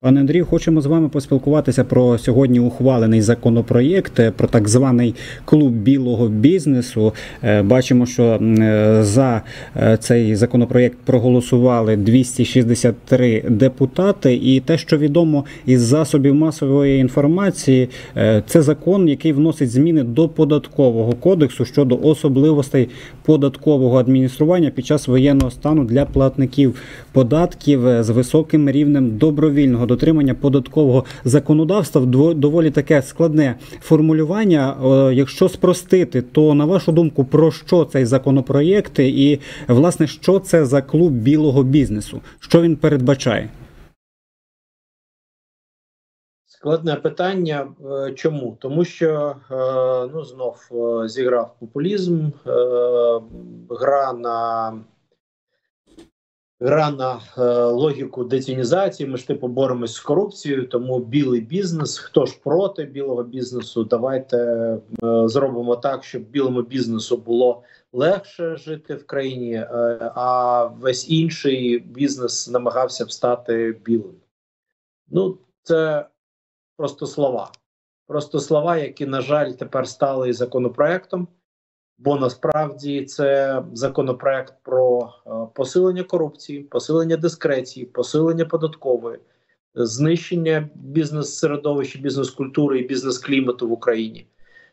Пане Андрію, хочемо з вами поспілкуватися про сьогодні ухвалений законопроєкт, про так званий клуб білого бізнесу. Бачимо, що за цей законопроєкт проголосували 263 депутати. І те, що відомо із засобів масової інформації, це закон, який вносить зміни до Податкового кодексу щодо особливостей податкового адміністрування під час воєнного стану для платників податків з високим рівнем добровільного дотримання податкового законодавства. Доволі таке складне формулювання. Якщо спростити, то, на вашу думку, про що цей законопроєкт і, власне, що це за клуб білого бізнесу? Що він передбачає? Складне питання. Чому? Тому що знов зіграв популізм, гра на логіку детінізації. Ми ж боремось з корупцією, тому білий бізнес. Хто ж проти білого бізнесу? Давайте зробимо так, щоб білому бізнесу було легше жити в країні, а весь інший бізнес намагався б стати білим. Це просто слова. Просто слова, які, на жаль, тепер стали і законопроектом. Бо насправді це законопроект про посилення корупції, посилення дискреції, посилення податкової, знищення бізнес-середовища, бізнес-культури і бізнес-клімату в Україні.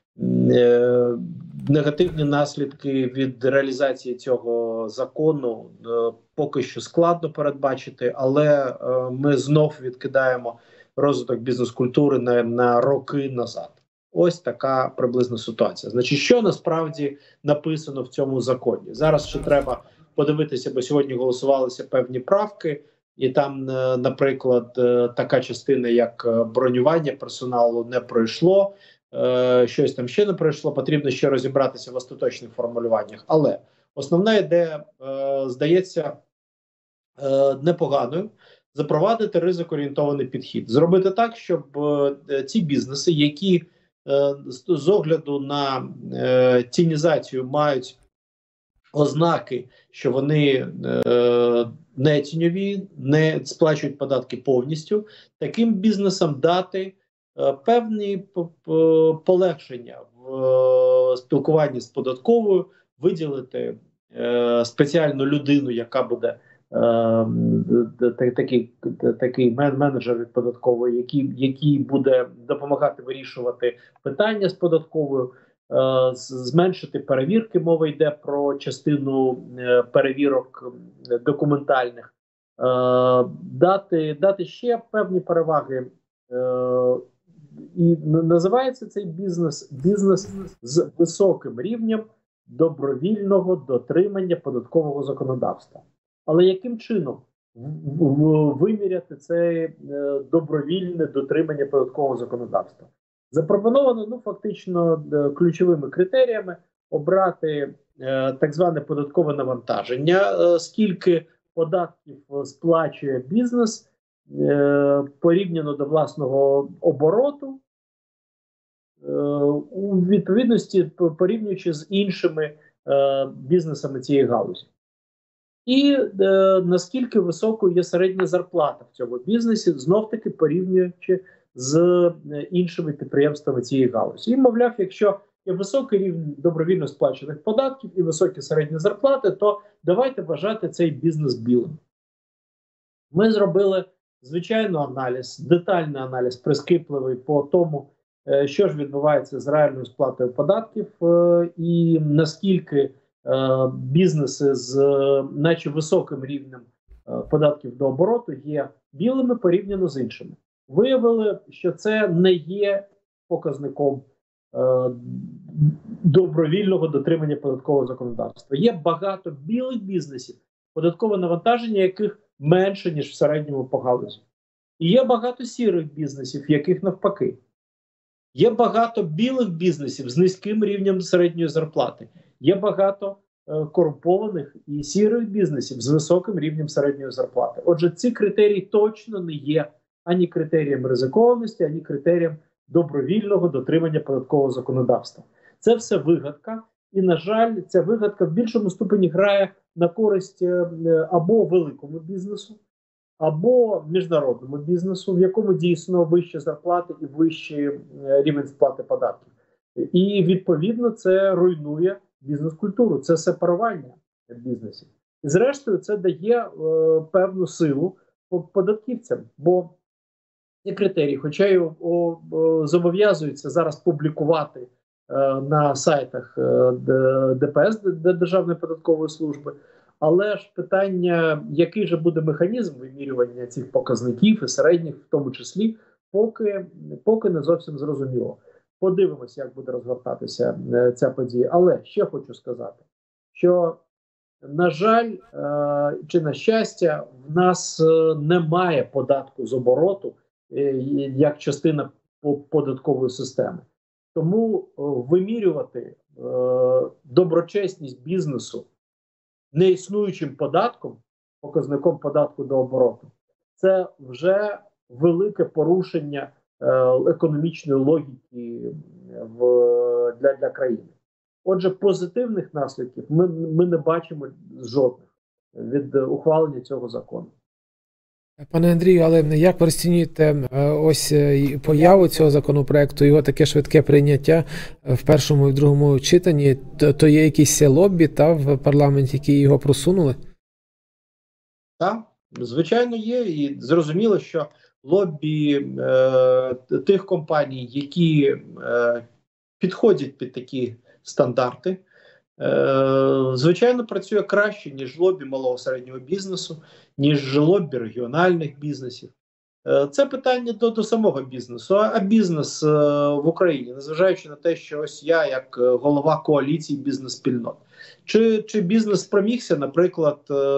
Негативні наслідки від реалізації цього закону поки що складно передбачити, але ми знов відкидаємо розвиток бізнес-культури на роки назад. Ось така приблизна ситуація. Значить, що насправді написано в цьому законі? Зараз ще треба подивитися, бо сьогодні голосувалися певні правки, і там, наприклад, така частина, як бронювання персоналу, не пройшло, щось там ще не пройшло, потрібно ще розібратися в остаточних формулюваннях. Але основна ідея, здається, непоганою. Запровадити ризик-орієнтований підхід. Зробити так, щоб ці бізнеси, які з огляду на тінізацію мають ознаки, що вони не тіньові, не сплачують податки повністю, таким бізнесам дати певні полегшення в спілкуванні з податковою, виділити спеціальну людину, яка буде такий менеджер від податкової, який буде допомагати вирішувати питання з податковою, зменшити перевірки. Мова йде про частину перевірок документальних, дати ще певні переваги. І називається цей бізнес з високим рівнем добровільного дотримання податкового законодавства. Але яким чином виміряти це добровільне дотримання податкового законодавства? Запропоновано, фактично, ключовими критеріями обрати так зване податкове навантаження, скільки податків сплачує бізнес порівняно до власного обороту, у відповідності порівнюючи з іншими бізнесами цієї галузі. І наскільки високою є середня зарплата в цьому бізнесі, знов-таки порівнюючи з іншими підприємствами цієї галузі. І, мовляв, якщо є високий рівень добровільно сплачених податків і високі середні зарплати, то давайте вважати цей бізнес білим. Ми зробили, звичайно, аналіз, детальний аналіз, прискіпливий по тому, що ж відбувається з реальною сплатою податків і наскільки бізнеси з наче високим рівнем податків до обороту є білими порівняно з іншими. Виявили, що це не є показником добровільного дотримання податкового законодавства. Є багато білих бізнесів, податкове навантаження яких менше, ніж в середньому по галузі. І є багато сірих бізнесів, яких навпаки. Є багато білих бізнесів з низьким рівнем середньої зарплати. Є багато корумпованих і сірих бізнесів з високим рівнем середньої зарплати. Отже, ці критерії точно не є ані критерієм ризикованості, ані критерієм добровільного дотримання податкового законодавства. Це все вигадка, і, на жаль, ця вигадка в більшому ступені грає на користь або великому бізнесу, або міжнародному бізнесу, в якому дійсно вищі зарплати і вищий рівень сплати податків. І відповідно це руйнує бізнес-культуру, це сепарування бізнесів. І зрештою це дає певну силу податківцям, бо є критерії, хоча й зобов'язуються зараз публікувати на сайтах ДПС, Державної податкової служби, але ж питання, який же буде механізм вимірювання цих показників і середніх, в тому числі, поки не зовсім зрозуміло. Подивимося, як буде розгортатися ця подія. Але ще хочу сказати, що, на жаль, чи на щастя, в нас немає податку з обороту як частина податкової системи. Тому вимірювати доброчесність бізнесу неіснуючим податком, показником податку до обороту, це вже велике порушення економічної логіки для країни. Отже, позитивних наслідків ми не бачимо жодних від ухвалення цього закону. Пане Андрію, але як ви розцінюєте ось появу цього законопроекту, його таке швидке прийняття в першому і в другому читанні? То є якісь лоббі в парламенті, які його просунули? Так, звичайно є. І зрозуміло, що лоббі тих компаній, які підходять під такі стандарти, звичайно, працює краще, ніж лобі малого середнього бізнесу, ніж лобі регіональних бізнесів. Це питання до самого бізнесу. А бізнес в Україні, незважаючи на те, що ось я, як голова коаліції бізнес-спільнот, чи бізнес спромігся, наприклад,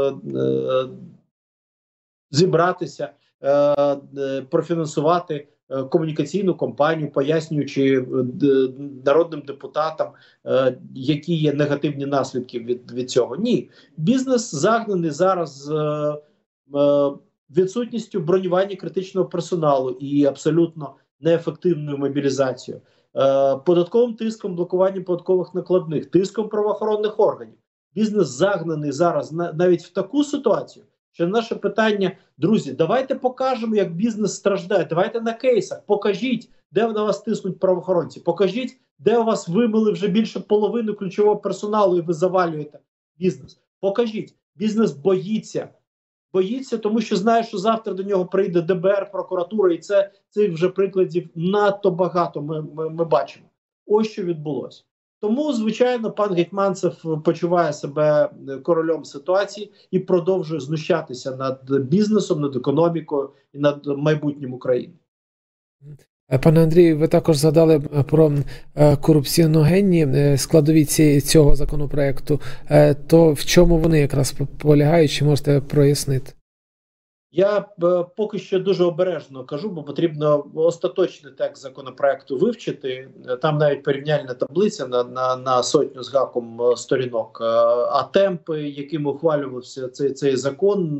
зібратися, профінансувати комунікаційну кампанію, пояснюючи народним депутатам, які є негативні наслідки від цього. Ні, бізнес загнаний зараз відсутністю бронювання критичного персоналу і абсолютно неефективною мобілізацією, податковим тиском, блокуванням податкових накладних, тиском правоохоронних органів. Бізнес загнаний зараз навіть в таку ситуацію, що наше питання: друзі, давайте покажемо, як бізнес страждає, давайте на кейсах, покажіть, де на вас тиснуть правоохоронці, покажіть, де у вас вимили вже більше половини ключового персоналу і ви завалюєте бізнес. Покажіть. Бізнес боїться, тому що знає, що завтра до нього прийде ДБР, прокуратура, і цих вже прикладів надто багато ми бачимо. Ось що відбулося. Тому, звичайно, пан Гетманцев почуває себе королем ситуації і продовжує знущатися над бізнесом, над економікою і над майбутнім України. Пане Андрію, ви також згадали про корупціоногенні складові цього законопроекту. То в чому вони якраз полягають, чи можете прояснити? Я поки що дуже обережно кажу, бо потрібно остаточний текст законопроекту вивчити. Там навіть порівняльна таблиця на сотню з гаком сторінок. А темпи, якими ухвалювався цей закон,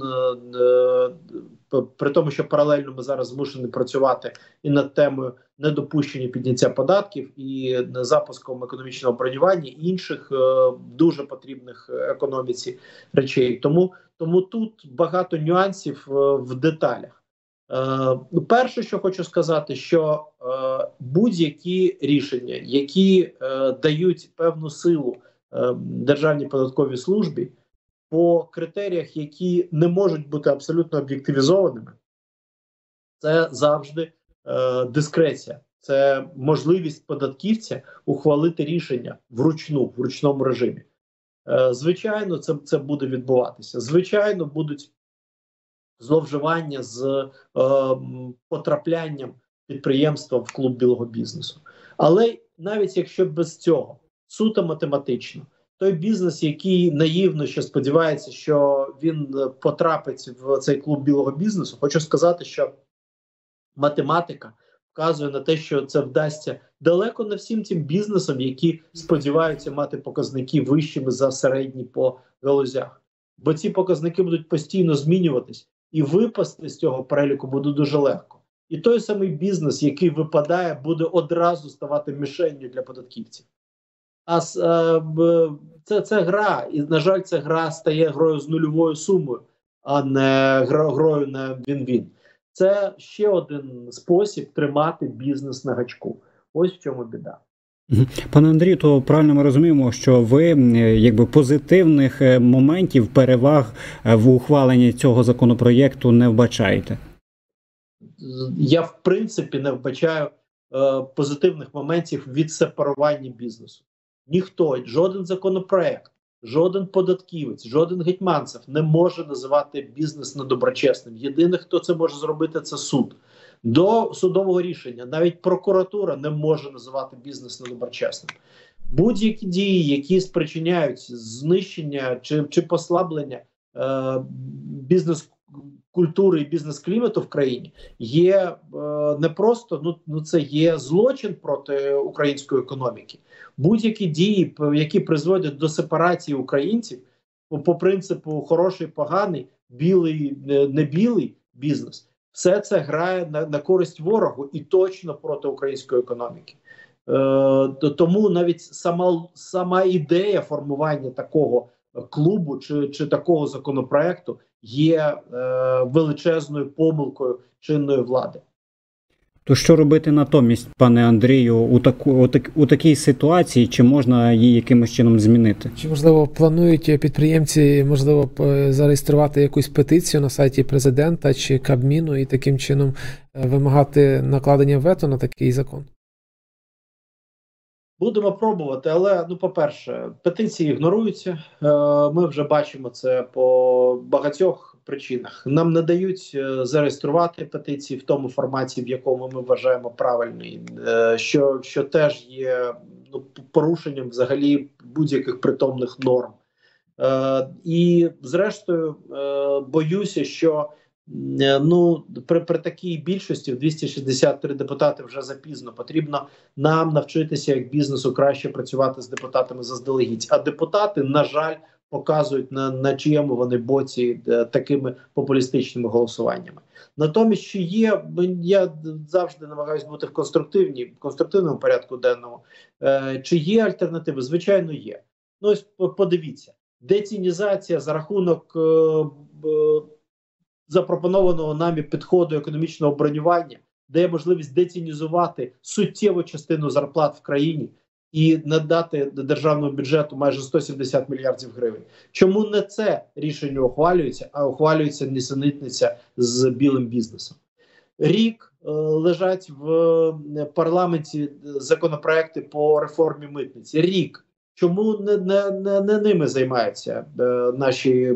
при тому, що паралельно ми зараз змушені працювати і над темою недопущення підняття податків, і запуском економічного бронювання, і інших дуже потрібних економіці речей. Тому тут багато нюансів в деталях. Перше, що хочу сказати, що будь-які рішення, які дають певну силу Державній податковій службі по критеріях, які не можуть бути абсолютно об'єктивізованими, це завжди дискреція. Це можливість податківця ухвалити рішення в ручному режимі. Звичайно, це буде відбуватися. Звичайно, будуть зловживання з потраплянням підприємства в клуб білого бізнесу. Але навіть якщо без цього, суто математично, той бізнес, який наївно ще сподівається, що він потрапить в цей клуб білого бізнесу, хочу сказати, що математика вказує на те, що це вдасться далеко не всім тим бізнесам, які сподіваються мати показники вищими за середні по галузях. Бо ці показники будуть постійно змінюватись, і випасти з цього переліку буде дуже легко. І той самий бізнес, який випадає, буде одразу ставати мішенню для податківців. А це гра, і, на жаль, ця гра стає грою з нульовою сумою. а не грою на він-він. Це ще один спосіб тримати бізнес на гачку. Ось в чому біда. Пане Андрію, то правильно ми розуміємо, що ви якби позитивних моментів, переваг в ухваленні цього законопроєкту не вбачаєте? Я в принципі не вбачаю позитивних моментів від сепарування бізнесу. Ніхто, жоден законопроект, жоден податківець, жоден гетьманцев не може називати бізнес недоброчесним. Єдине, хто це може зробити, це суд. До судового рішення навіть прокуратура не може називати бізнес недоброчесним. Будь-які дії, які спричиняють знищення чи послаблення бізнес-культури і бізнес-клімату в країні, є не просто, це є злочин проти української економіки. Будь-які дії, які призводять до сепарації українців, по принципу хороший, поганий, білий, не білий бізнес, все це грає на користь ворогу і точно проти української економіки. Тому навіть сама ідея формування такого клубу чи такого законопроекту є величезною помилкою чинної влади. То що робити натомість, пане Андрію, у такій ситуації? Чи можна її якимось чином змінити? Чи, можливо, планують підприємці, можливо, зареєструвати якусь петицію на сайті президента чи Кабміну і таким чином вимагати накладення вето на такий закон? Будемо пробувати, але, по-перше, петиції ігноруються. Ми вже бачимо це по багатьох причинах. Нам не дають зареєструвати петиції в тому форматі, в якому ми вважаємо правильний, що теж є порушенням взагалі будь-яких притомних норм. І, зрештою, боюся, що при такій більшості в 263 депутати вже запізно. Потрібно нам навчитися як бізнесу краще працювати з депутатами заздалегідь. А депутати, на жаль, показують на чиєму вони боці такими популістичними голосуваннями. Натомість, чи є, я завжди намагаюся бути в конструктивному порядку денному, чи є альтернативи? Звичайно, є. Ось подивіться, децінізація за рахунок запропонованого нами підходу економічного бронювання дає можливість децінізувати суттєву частину зарплат в країні і надати державному бюджету майже 170 мільярдів гривень. Чому не це рішення ухвалюється, а ухвалюється нісенітниця з білим бізнесом? Рік лежать в парламенті законопроекти по реформі митниці. Рік. Чому не ними займаються наші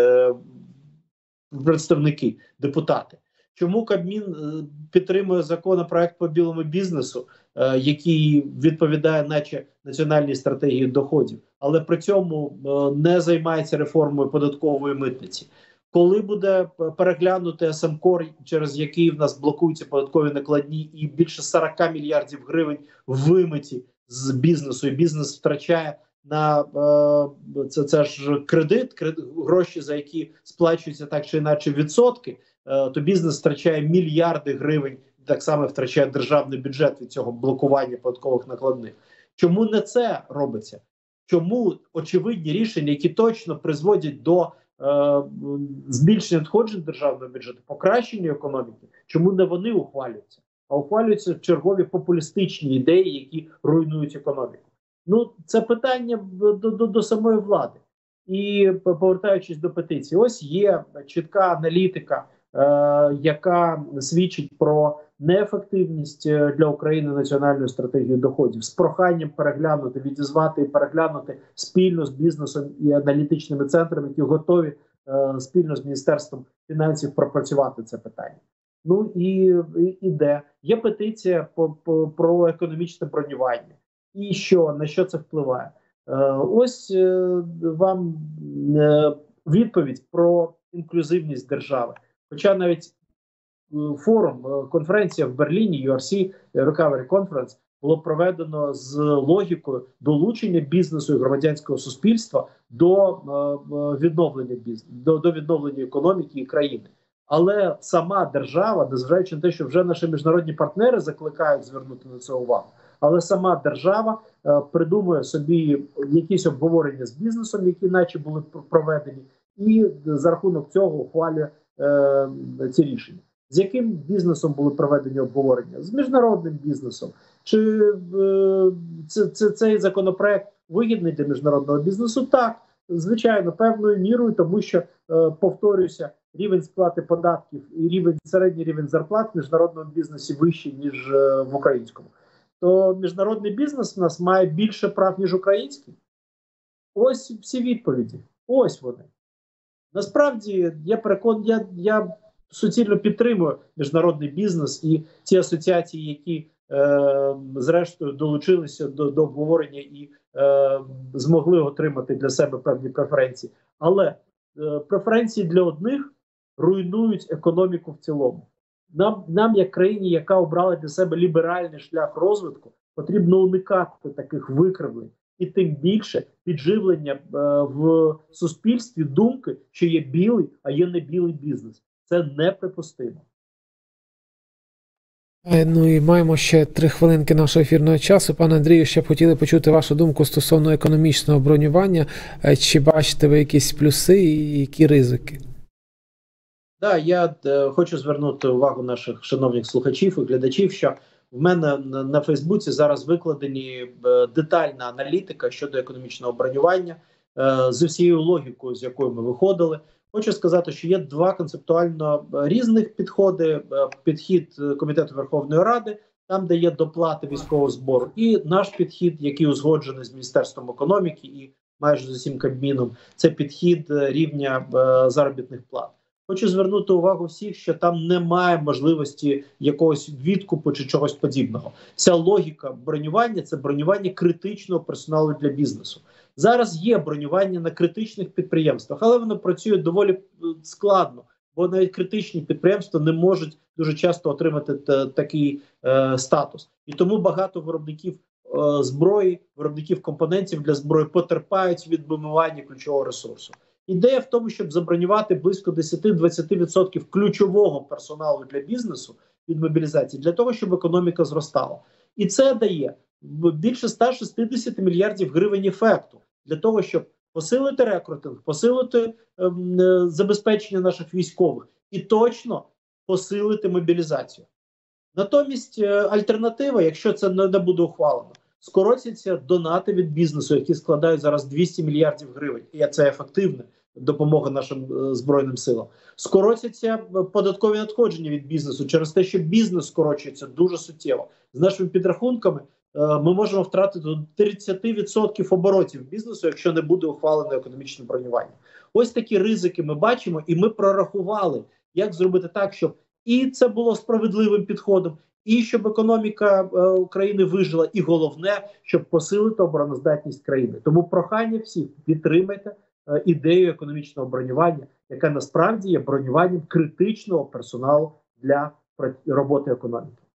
представники, депутати? Чому Кабмін підтримує законопроект по білому бізнесу, який відповідає наче національній стратегії доходів, але при цьому не займається реформою податкової митниці? Коли буде переглянути СМКОР, через який в нас блокуються податкові накладні і більше 40 мільярдів гривень вимиті з бізнесу, і бізнес втрачає на це ж кредит, гроші, за які сплачуються так чи інакше відсотки, то бізнес втрачає мільярди гривень, так само втрачає державний бюджет від цього блокування податкових накладних. Чому не це робиться? Чому очевидні рішення, які точно призводять до збільшення надходжень державного бюджету, покращення економіки, чому не вони ухвалюються? А ухвалюються чергові популістичні ідеї, які руйнують економіку. Це питання до самої влади. І повертаючись до петиції, ось є чітка аналітика, яка свідчить про неефективність для України національної стратегії доходів, з проханням переглянути, відізвати і переглянути спільно з бізнесом і аналітичними центрами, які готові спільно з Міністерством фінансів пропрацювати це питання. І іде. Є петиція про економічне бронювання. І на що це впливає? Ось вам відповідь про інклюзивність держави. Хоча навіть конференція в Берліні, URC, Recovery Conference, було проведено з логікою долучення бізнесу і громадянського суспільства до відновлення економіки і країни. Але сама держава, незважаючи на те, що вже наші міжнародні партнери закликають звернути на це увагу, але сама держава придумує собі якісь обговорення з бізнесом, які наче були проведені, і за рахунок цього ухвалює ці рішення. З яким бізнесом були проведені обговорення? З міжнародним бізнесом. Чи цей законопроект вигідний для міжнародного бізнесу? Так, звичайно, певною мірою, тому що, повторюся, рівень сплати податків і середній рівень зарплат в міжнародному бізнесі вищий, ніж в українському. То міжнародний бізнес в нас має більше прав, ніж український? Ось всі відповіді. Ось вони. Насправді, я суцільно підтримую міжнародний бізнес і ті асоціації, які зрештою долучилися до обговорення і змогли отримати для себе певні преференції. Але преференції для одних руйнують економіку в цілому. Нам, як країні, яка обрала для себе ліберальний шлях розвитку, потрібно уникати таких викривлень. І тим більше підживлення в суспільстві думки, що є білий, а є не білий бізнес. Це неприпустимо. Ну і маємо ще 3 хвилинки нашого ефірного часу. Пане Андрію, ще б хотіли почути вашу думку стосовно економічного бронювання. Чи бачите ви якісь плюси і які ризики? Так, я хочу звернути увагу наших шановних слухачів і глядачів, що в мене на Фейсбуці зараз викладені детальна аналітика щодо економічного бронювання з усією логікою, з якою ми виходили. Хочу сказати, що є 2 концептуально різних підходи. Підхід Комітету Верховної Ради, там де є доплати військового збору, і наш підхід, який узгоджений з Міністерством економіки і майже з усім Кабміном, це підхід рівня заробітних плат. Хочу звернути увагу всіх, що там немає можливості якогось відкупу чи чогось подібного. Ця логіка бронювання – це бронювання критичного персоналу для бізнесу. Зараз є бронювання на критичних підприємствах, але воно працює доволі складно, бо навіть критичні підприємства не можуть дуже часто отримати такий статус. І тому багато виробників зброї, виробників компонентів для зброї потерпають від вимивання ключового ресурсу. Ідея в тому, щоб забронювати близько 10-20% ключового персоналу для бізнесу від мобілізації, для того, щоб економіка зростала. І це дає більше 160 мільярдів гривень ефекту для того, щоб посилити рекрутинг, посилити забезпечення наших військових і точно посилити мобілізацію. Натомість альтернатива, якщо це не буде ухвалено, скоротяться донати від бізнесу, які складають зараз 200 мільярдів гривень. І це ефективна допомога нашим Збройним силам. Скоротяться податкові надходження від бізнесу через те, що бізнес скорочується дуже суттєво. З нашими підрахунками ми можемо втратити до 30% оборотів бізнесу, якщо не буде ухвалено економічне бронювання. Ось такі ризики ми бачимо, і ми прорахували, як зробити так, щоб і це було справедливим підходом, і щоб економіка України вижила, і головне, щоб посилити обороноздатність країни. Тому прохання всіх, підтримайте ідею економічного бронювання, яка насправді є бронюванням критичного персоналу для роботи економіки.